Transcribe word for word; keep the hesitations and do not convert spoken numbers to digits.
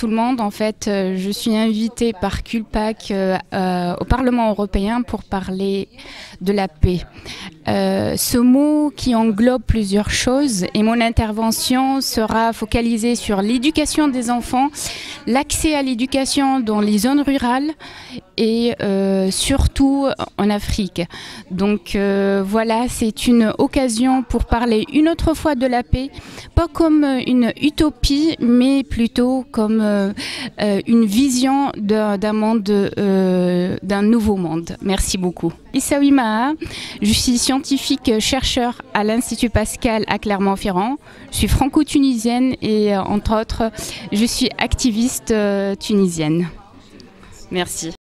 tout le monde. En fait, euh, je suis invitée par CULPAC euh, euh, au Parlement européen pour parler de la paix. Euh, ce mot qui englobe plusieurs choses et mon intervention sera focalisée sur l'éducation des enfants, l'accès à l'éducation dans les zones rurales et euh, surtout en Afrique. Donc euh, voilà, c'est une occasion pour parler une autre fois de la paix, pas comme une utopie, mais plutôt comme euh, euh, une vision d'un monde, euh, d'un nouveau monde. Merci beaucoup. Issaoui Maha, je suis scientifique chercheur à l'Institut Pascal à Clermont-Ferrand. Je suis franco-tunisienne et euh, entre autres, je suis activiste euh, tunisienne. Merci.